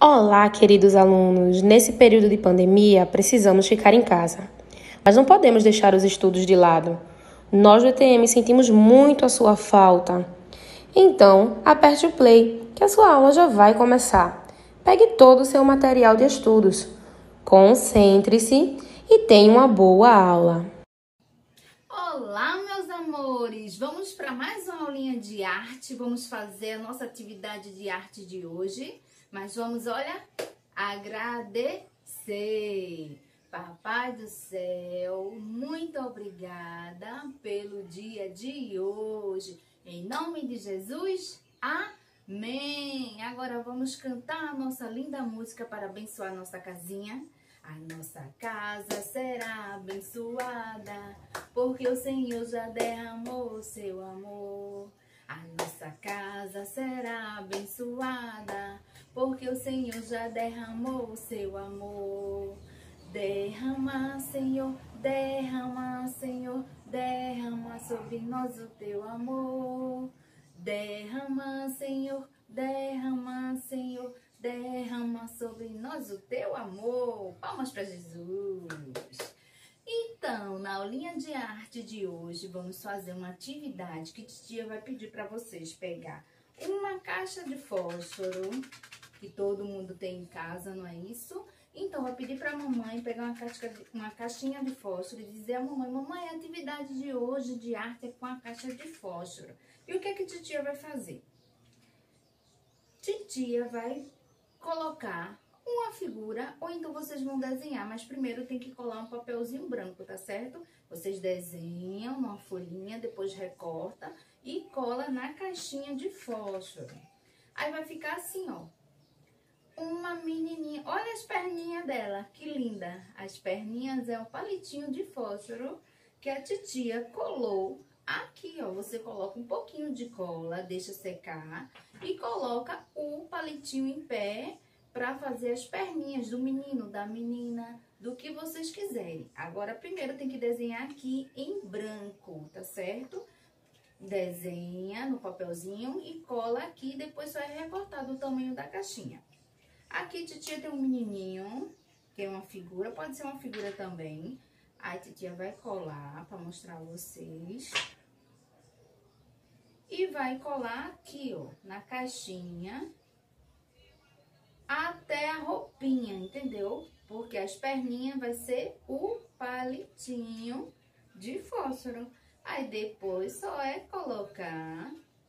Olá, queridos alunos! Nesse período de pandemia, precisamos ficar em casa. Mas não podemos deixar os estudos de lado. Nós do ETM sentimos muito a sua falta. Então, aperte o play, que a sua aula já vai começar. Pegue todo o seu material de estudos. Concentre-se e tenha uma boa aula. Olá, meus amores! Vamos para mais uma aulinha de arte. Vamos fazer a nossa atividade de arte de hoje. Mas vamos, olha, agradecer. Papai do céu, muito obrigada pelo dia de hoje. Em nome de Jesus, amém! Agora vamos cantar a nossa linda música para abençoar a nossa casinha. A nossa casa será abençoada, porque o Senhor já derramou o seu amor. A nossa casa será abençoada, porque o Senhor já derramou o seu amor. Derrama, Senhor, derrama, Senhor, derrama sobre nós o teu amor. Derrama, Senhor, derrama, Senhor, derrama sobre nós o teu amor. Palmas para Jesus. Então, na aulinha de arte de hoje, vamos fazer uma atividade que titia vai pedir para vocês pegar uma caixa de fósforo, que todo mundo tem em casa, não é isso? Então, vai pedir para a mamãe pegar uma caixinha de fósforo e dizer a mamãe: mamãe, a atividade de hoje de arte é com a caixa de fósforo. E o que é que titia vai fazer? Titia vai colocar uma figura, ou então vocês vão desenhar, mas primeiro tem que colar um papelzinho branco, tá certo? Vocês desenham numa folhinha, depois recorta e cola na caixinha de fósforo. Aí vai ficar assim, ó, uma menininha. Olha as perninhas dela, que linda! As perninhas é um palitinho de fósforo que a titia colou aqui, ó. Você coloca um pouquinho de cola, deixa secar e coloca o palitinho em pé para fazer as perninhas do menino, da menina, do que vocês quiserem. Agora, primeiro tem que desenhar aqui em branco, tá certo? Desenha no papelzinho e cola aqui, depois só é recortado o tamanho da caixinha. Aqui, titia tem um menininho, que é uma figura, pode ser uma figura também. Aí, titia vai colar para mostrar a vocês. E vai colar aqui, ó, na caixinha, até a roupinha, entendeu? Porque as perninhas vai ser o palitinho de fósforo. Aí depois só é colocar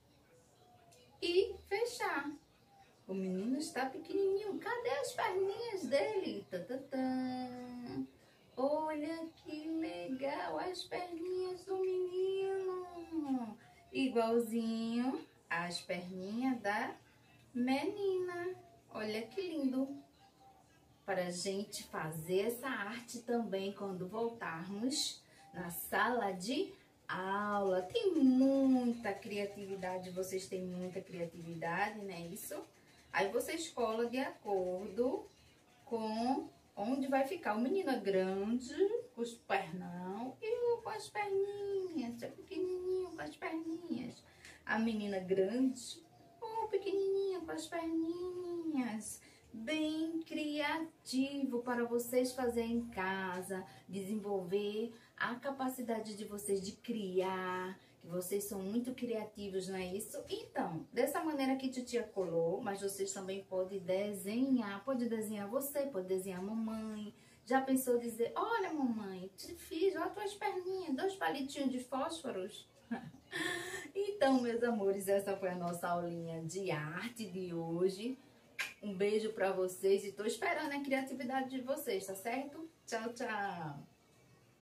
e fechar. O menino está pequenininho. Cadê as perninhas dele? Tatatã. Olha que legal as perninhas do menino. Igualzinho as perninhas da menina. Olha que lindo! Para a gente fazer essa arte também quando voltarmos na sala de aula. Tem muita criatividade, vocês têm muita criatividade, não é isso? Aí você escola de acordo com onde vai ficar. O menino é grande, com os pernão, e com as perninhas, é pequenininho com as perninhas. A menina grande, pequenininha com as perninhas. Bem criativo para vocês fazerem em casa, desenvolver a capacidade de vocês de criar, que vocês são muito criativos, não é isso? Então, dessa maneira que titia colou, mas vocês também podem desenhar, pode desenhar você, pode desenhar a mamãe. Já pensou dizer: olha mamãe, te fiz, olha tuas perninhas, 2 palitinhos de fósforos. Então, meus amores, essa foi a nossa aulinha de arte de hoje. Um beijo pra vocês e tô esperando a criatividade de vocês, tá certo? Tchau, tchau!